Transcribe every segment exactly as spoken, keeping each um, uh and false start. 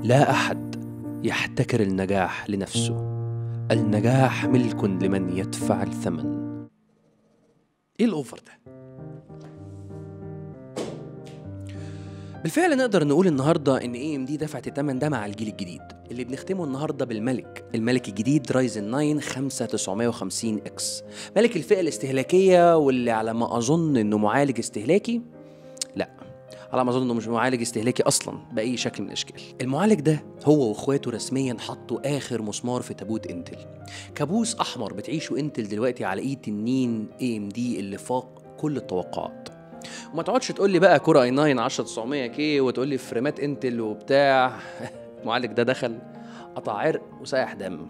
لا أحد يحتكر النجاح لنفسه، النجاح ملك لمن يدفع الثمن. إيه الأوفر ده؟ بالفعل نقدر نقول النهارده ان اي ام دي دفعت الثمن ده مع الجيل الجديد اللي بنختمه النهارده بالملك الملك الجديد رايزن تسعة خمسة تسعمية وخمسين اكس، ملك الفئه الاستهلاكيه، واللي على ما اظن انه معالج استهلاكي. لا، على ما اظن انه مش معالج استهلاكي اصلا باي شكل من الاشكال. المعالج ده هو واخواته رسميا حطوا اخر مسمار في تابوت انتل، كابوس احمر بتعيشه انتل دلوقتي على ايد تنين اي ام دي اللي فاق كل التوقعات. وما تقعدش تقول لي بقى كور اي تسعة عشرة تسعمية كي وتقول لي فريمات انتل وبتاع. المعالج ده دخل قطع عرق وسايح دم.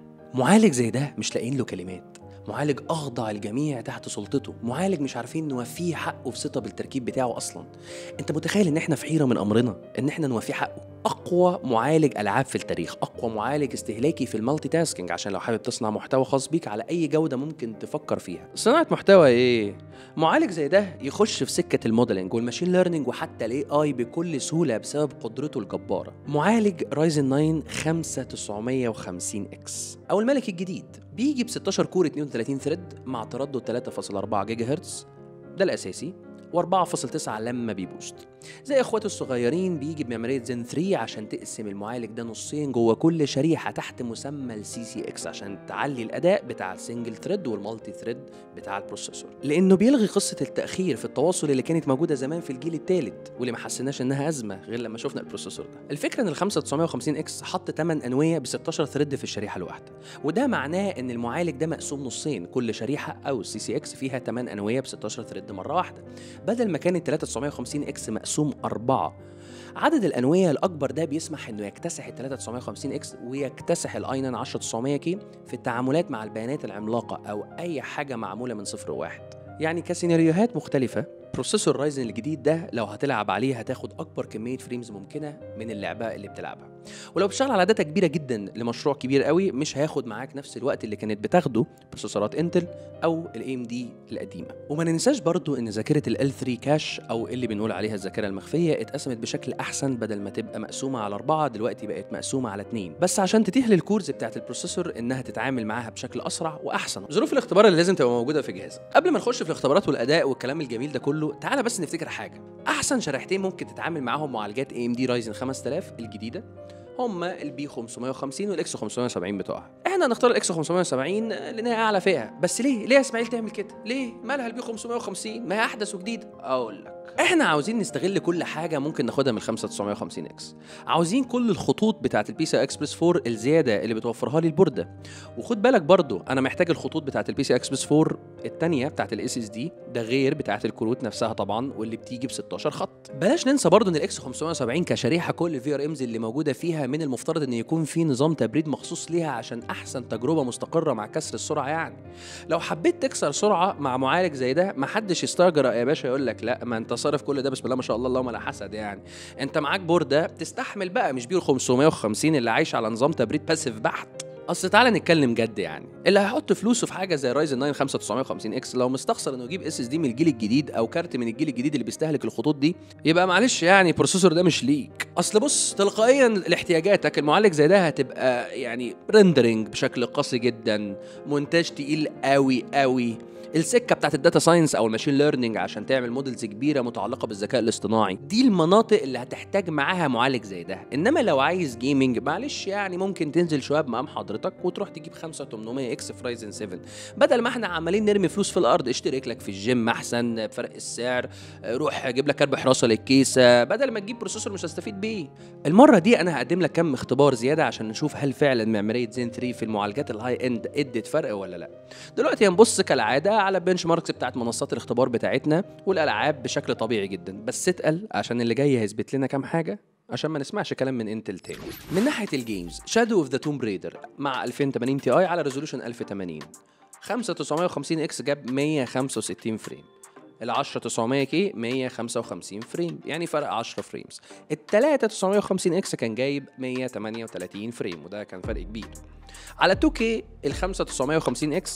معالج زي ده مش لاقيين له كلمات، معالج اخضع الجميع تحت سلطته، معالج مش عارفين نوفيه حقه في ثقه بالتركيب بتاعه اصلا. انت متخيل ان احنا في حيره من امرنا ان احنا نوفيه حقه؟ اقوى معالج العاب في التاريخ، اقوى معالج استهلاكي في المالتي تاسكينج، عشان لو حابب تصنع محتوى خاص بيك على اي جوده ممكن تفكر فيها. صناعه محتوى ايه؟ معالج زي ده يخش في سكه الموديلنج والماشين ليرنينج وحتى الاي اي بكل سهوله بسبب قدرته الجباره. معالج رايزن تسعة خمسة تسعمية وخمسين اكس او الملك الجديد بيجي ب ستاشر كور اتنين وتلاتين ثريد مع تردد تلاتة فاصلة أربعة جيجا هرتز، ده الاساسي، وأربعة فاصلة تسعة لما بيبوست. زي اخواته الصغيرين بيجي بميمورية زين ثري عشان تقسم المعالج ده نصين جوه كل شريحة تحت مسمى السي سي اكس عشان تعلي الاداء بتاع السنجل ثريد والمالتي ثريد بتاع البروسيسور، لانه بيلغي قصة التأخير في التواصل اللي كانت موجودة زمان في الجيل الثالث واللي ما حسيناش انها ازمة غير لما شفنا البروسيسور ده. الفكرة ان ال خمسة تسعمية وخمسين اكس حط تمن انوية ب ستاشر ثريد في الشريحة الواحدة، وده معناه ان المعالج ده مقسوم نصين، كل شريحة او السي سي اكس فيها تمن انوية ب ستاشر ثريد مرة واحدة، بدل ما كان ال تلاتة تسعمية وخمسين اكس مقسوم أربعة. عدد الأنوية الأكبر ده بيسمح إنه يكتسح ال تلاتة تسعمية وخمسين اكس ويكتسح الاي تسعة عشرة تسعمية كي في التعاملات مع البيانات العملاقة أو أي حاجة معمولة من صفر وواحد. يعني كسيناريوهات مختلفة، بروسيسور رايزن الجديد ده لو هتلعب عليه هتاخد أكبر كمية فريمز ممكنة من اللعبة اللي بتلعبها، ولو بتشتغل على داتا كبيرة جدا لمشروع كبير قوي مش هياخد معاك نفس الوقت اللي كانت بتاخده بروسيسورات انتل أو الاي ام دي القديمة. وما ننساش برضو إن ذاكرة ال إل ثري كاش أو اللي بنقول عليها الذاكرة المخفية اتقسمت بشكل أحسن، بدل ما تبقى مقسومة على أربعة دلوقتي بقت مقسومة على اتنين، بس عشان تتيح للكورز بتاعت البروسيسور إنها تتعامل معاها بشكل أسرع وأحسن. ظروف الاختبار اللي لازم تبقى موجودة في جهازك قبل ما نخش في الاختبارات والأداء والكلام الجميل ده كله، تعالى بس نفتكر حاجة. أحسن شريحتين ممكن تتعامل معاهم معالجات اي ام دي رايزن خمسة آلاف الجديدة هما البي خمسمية وخمسين والاكس خمسمية وسبعين بتوعها. احنا هنختار الاكس خمسمية وسبعين لانها اعلى فئه، بس ليه ليه يا اسماعيل تعمل كده؟ ليه مالها البي خمسمية وخمسين؟ ما هي احدث وجديده. اقول لك، احنا عاوزين نستغل كل حاجه ممكن ناخدها من ال خمسة تسعمية وخمسين اكس، عاوزين كل الخطوط بتاعه البي سي اكسبرس فور الزياده اللي بتوفرها لي البورده. وخد بالك برضو انا محتاج الخطوط بتاعه البي سي اكسبرس فور الثانيه بتاعه الاس اس دي، ده غير بتاعه الكروت نفسها طبعا واللي بتيجي ب ستاشر خط. بلاش ننسى برضو ان الاكس خمسمية وسبعين كشريحه كل الفي ار امز اللي موجوده فيها من المفترض ان يكون في نظام تبريد مخصوص ليها عشان احسن تجربه مستقره مع كسر السرعه. يعني لو حبيت تكسر سرعه مع معالج زي ده محدش يستجرأ يا باشا يقول لك لا ما انت صارف كل ده بسم الله ما شاء الله اللهم لا حسد، يعني انت معاك بورده تستحمل بقى، مش بير خمسمية وخمسين اللي عايش على نظام تبريد باسيف بحت. اصل تعالى نتكلم جد، يعني اللي هيحط فلوسه في حاجه زي رايزن تسعة خمسة تسعمية وخمسين اكس لو مستخسر انه يجيب اس اس دي من الجيل الجديد او كارت من الجيل الجديد اللي بيستهلك الخطوط دي، يبقى معلش يعني البروسيسور ده مش ليك. اصل بص، تلقائيا لاحتياجاتك المعالج زي ده هتبقى يعني ريندرنج بشكل قاسي جدا، مونتاج تقيل قوي قوي، السكه بتاعت الداتا ساينس او الماشين ليرنينج عشان تعمل موديلز كبيره متعلقه بالذكاء الاصطناعي، دي المناطق اللي هتحتاج معاها معالج زي ده. انما لو عايز جيمنج معلش يعني ممكن تنزل شويه بمقام حضرتك وتروح تجيب خمسة تمنمية اكس في رايزن سبعة، بدل ما احنا عمالين نرمي فلوس في الارض. اشترك لك في الجيم احسن بفرق السعر، روح جيب لك كرب حراسه للكيسه بدل ما تجيب بروسيسور مش هتستفيد بيه. المره دي انا هقدم لك كم اختبار زياده عشان نشوف هل فعلا معماريه زين ثري في المعالجات الهاي اند ادت فرق ولا لا. دلوقتي هنبص كالعاده على بنش ماركس بتاعت منصات الاختبار بتاعتنا والالعاب بشكل طبيعي جدا، بس اتقل عشان اللي جاي هيثبت لنا كام حاجه عشان ما نسمعش كلام من انتل تاني. من ناحيه الجيمز، شادو اوف ذا توم بريدر مع ألفين وتمانين تي اي على ريزولوشن ألف وتمانين، خمسة تسعمية وخمسين اكس جاب مية وخمسة وستين فريم، ال عشرة تسعمية كي مية وخمسة وخمسين فريم يعني فرق عشرة فريمز، ال تلاتة تسعمية وخمسين اكس كان جايب مية وتمانية وتلاتين فريم وده كان فرق كبير. على تو كي ال خمسة تسعمية وخمسين اكس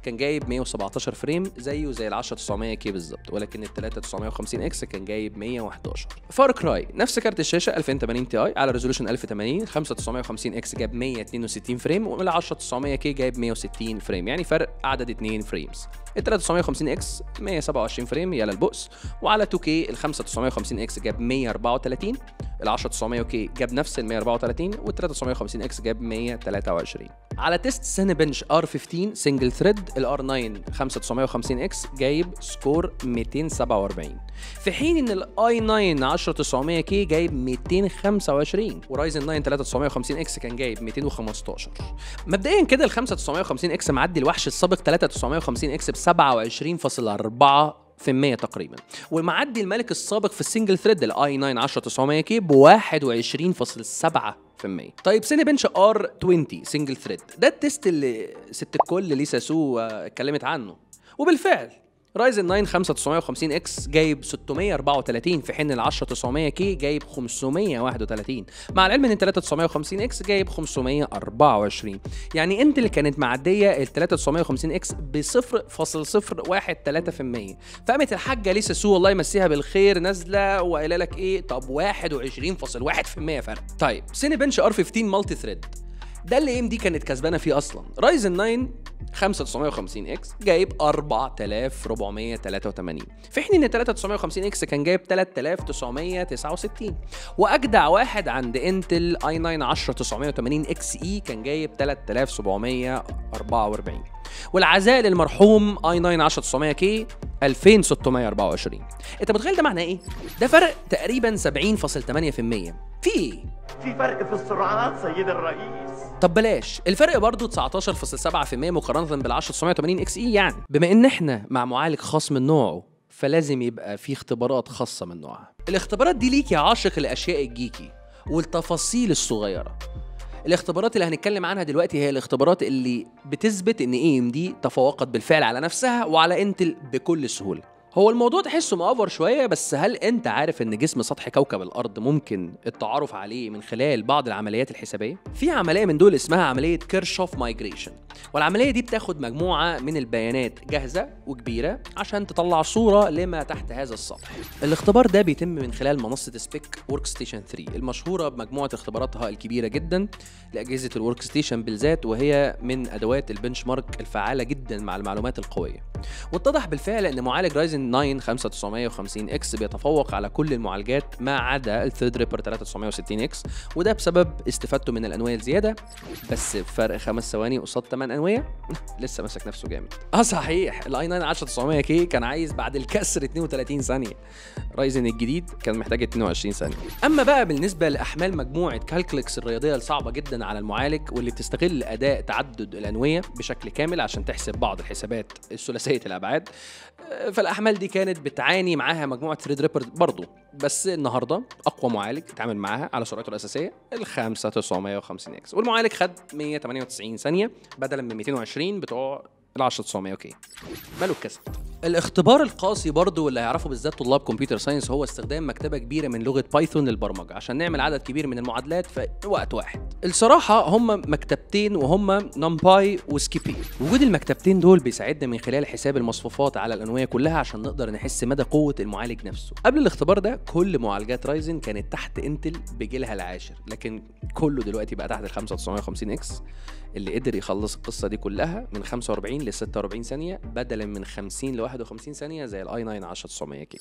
كان جايب مية وسبعتاشر فريم زيه زي ال عشرة تسعمية كي بالظبط، ولكن ال تلاتة تسعمية وخمسين اكس كان جايب مية وحداشر. فار كراي نفس كارت الشاشه ألفين وتمانين تي اي على ريزولوشن ألف وتمانين، خمسة تسعمية وخمسين اكس جاب مية واتنين وستين فريم، وال عشرة تسعمية كي جايب مية وستين فريم، يعني فرق عدد اتنين فريمز. ال تلاتة تسعمية وخمسين اكس مية وسبعة وعشرين فريم يا للبؤس، وعلى اتنين كي ال خمسة تسعمية وخمسين اكس جاب مية واربعة وتلاتين، ال عشرة تسعمية كي جاب نفس ال مية واربعة وتلاتين، وال تلاتة تسعمية وخمسين اكس جاب مية وتلاتة وعشرين. على تيست سينيبنش ار خمستاشر سنجل ثريد، الار تسعة خمسة تسعمية وخمسين اكس جايب سكور ميتين وسبعة واربعين، في حين ان الاي تسعة عشرة تسعمية كي جايب ميتين وخمسة وعشرين، ورايزن تسعة تلاتة تسعمية وخمسين اكس كان جايب ميتين وخمستاشر. مبدئيا كده ال خمسة تسعمية وخمسين اكس معدي الوحش السابق تلاتة تسعمية وخمسين اكس ب سبعة وعشرين فاصلة أربعة في المية تقريبا، ومعدي الملك السابق في السنجل ثريد الاي تسعة عشرة تسعمية كي ب واحد وعشرين فاصلة سبعة في المية. طيب سينيبنش ار عشرين سنجل ثريد، ده التيست اللي ست الكل ليسا سو اتكلمت عنه، وبالفعل رايزن تسعة خمسة تسعمية وخمسين اكس جايب ستمية واربعة وتلاتين، في حين ال عشرة تسعمية كي جايب خمسمية وواحد وتلاتين، مع العلم ان ال تلاتة تسعمية وخمسين اكس جايب خمسمية واربعة وعشرين. يعني انت اللي كانت معديه ال تلاتة تسعمية وخمسين اكس ب صفر فاصلة صفر واحد تلاتة في المية. فقامت الحاجه ليسا سو الله يمسيها بالخير نازله وقايله لك ايه، طب واحد وعشرين فاصلة واحد في المية فرق. طيب سينيبنش ار خمستاشر مالتي ثريد، ده اللي ام دي كانت كسبانه فيه اصلا. رايزن تسعة خمسة تسعمية وخمسين اكس جايب أربعة آلاف واربعمية تلاتة وتمانين، في حين ان تلاتة تسعمية وخمسين اكس كان جايب تلاتة آلاف وتسعمية تسعة وستين، واجدع واحد عند انتل اي تسعة عشرة تسعمية وتمانين اكس اي كان جايب تلاتة آلاف وسبعمية اربعة واربعين، والعزاء للمرحوم اي تسعة عشرة تسعمية كي ألفين وستمية واربعة وعشرين. انت متخيل ده معناه ايه؟ ده فرق تقريبا سبعين فاصلة تمانية في المية. في ايه؟ في فرق في السرعات سيد الرئيس. طب بلاش الفرق برضه تسعتاشر فاصلة سبعة في المية مقارنه بال عشرة تسعمية وتمانين اكس اي. يعني بما ان احنا مع معالج خاص من نوعه، فلازم يبقى في اختبارات خاصه من نوعها. الاختبارات دي ليك يا عاشق الاشياء الجيكي والتفاصيل الصغيره. الاختبارات اللي هنتكلم عنها دلوقتي هي الاختبارات اللي بتثبت ان اي ام دي تفوقت بالفعل على نفسها وعلى انتل بكل سهوله. هو الموضوع تحسه مأفر شويه، بس هل انت عارف ان جسم سطح كوكب الارض ممكن التعرف عليه من خلال بعض العمليات الحسابيه؟ في عمليه من دول اسمها عمليه كيرشوف مايجريشن، والعمليه دي بتاخد مجموعه من البيانات جاهزه وكبيره عشان تطلع صوره لما تحت هذا السطح. الاختبار ده بيتم من خلال منصه سبيك ورك ستيشن ثلاثة المشهوره بمجموعه اختباراتها الكبيره جدا لاجهزه الورك ستيشن بالذات، وهي من ادوات البنش مارك الفعاله جدا مع المعلومات القويه. واتضح بالفعل ان معالج رايزن تسعة خمسة تسعمية وخمسين اكس بيتفوق على كل المعالجات ما عدا الثريد ريبر تلاتة تسعمية وستين اكس، وده بسبب استفادته من الانويه الزياده، بس فرق خمس ثواني قصاد تمن انويه لسه ماسك نفسه جامد. اه صحيح الاي تسعة عشرة تسعمية كي كان عايز بعد الكسر اتنين وتلاتين ثانيه، رايزن الجديد كان محتاج اتنين وعشرين ثانيه. اما بقى بالنسبه لاحمال مجموعه كالكليكس الرياضيه الصعبه جدا على المعالج، واللي بتستغل اداء تعدد الانويه بشكل كامل عشان تحسب بعض الحسابات الثلاثيه الابعاد، فالاحمال دي كانت بتعاني معاها مجموعه ثريد ريبر برضه. بس النهارده اقوى معالج اتعامل معاها على سرعته الاساسيه ال خمسة تسعمية وخمسين اكس، والمعالج خد مية وتمانية وتسعين ثانيه بدلا من ميتين وعشرين بتوع ال عشرة تسعمية كي. ماله الكسب؟ الاختبار القاسي برضه واللي هيعرفه بالذات طلاب كمبيوتر ساينس هو استخدام مكتبه كبيره من لغه بايثون للبرمجه عشان نعمل عدد كبير من المعادلات في وقت واحد. الصراحه هم مكتبتين وهم نمباي وسكيبي. وجود المكتبتين دول بيساعدنا من خلال حساب المصفوفات على الانويه كلها عشان نقدر نحس مدى قوه المعالج نفسه. قبل الاختبار ده كل معالجات رايزن كانت تحت انتل بجيلها العاشر، لكن كله دلوقتي بقى تحت ال خمسة تسعمية وخمسين اكس اللي قدر يخلص القصه دي كلها من خمسة واربعين ل ستة واربعين ثانيه بدلا من خمسين ل واحد وخمسين ثانيه زي الاي تسعة عشرة تسعمية كي.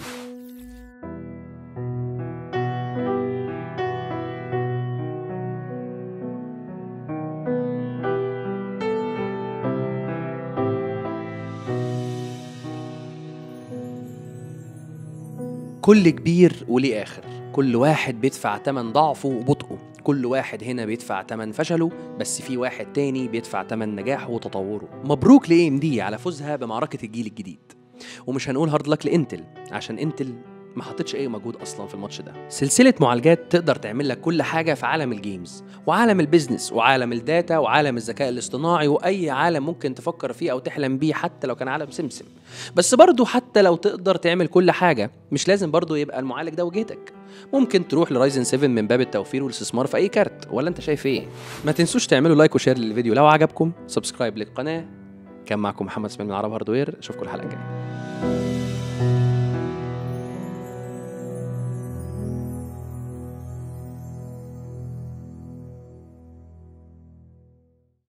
كل كبير وليه آخر، كل واحد بيدفع تمن ضعفه وبطئه، كل واحد هنا بيدفع تمن فشله، بس في واحد تاني بيدفع تمن نجاحه وتطوره. مبروك ل إيه إم دي على فوزها بمعركة الجيل الجديد، ومش هنقول هارد لك لإنتل عشان إنتل ما حطتش اي مجهود اصلا في الماتش ده. سلسله معالجات تقدر تعمل لك كل حاجه في عالم الجيمز وعالم البيزنس وعالم الداتا وعالم الذكاء الاصطناعي واي عالم ممكن تفكر فيه او تحلم بيه، حتى لو كان عالم سمسم. بس برضو حتى لو تقدر تعمل كل حاجه مش لازم برضو يبقى المعالج ده وجهتك. ممكن تروح لرايزن سبعة من باب التوفير والاستثمار في اي كارت، ولا انت شايف ايه؟ ما تنسوش تعملوا لايك وشير للفيديو لو عجبكم، سبسكرايب للقناه، كان معكم محمد اسماعيل من عرب هاردوير، اشوفكم الحلقه الجايه.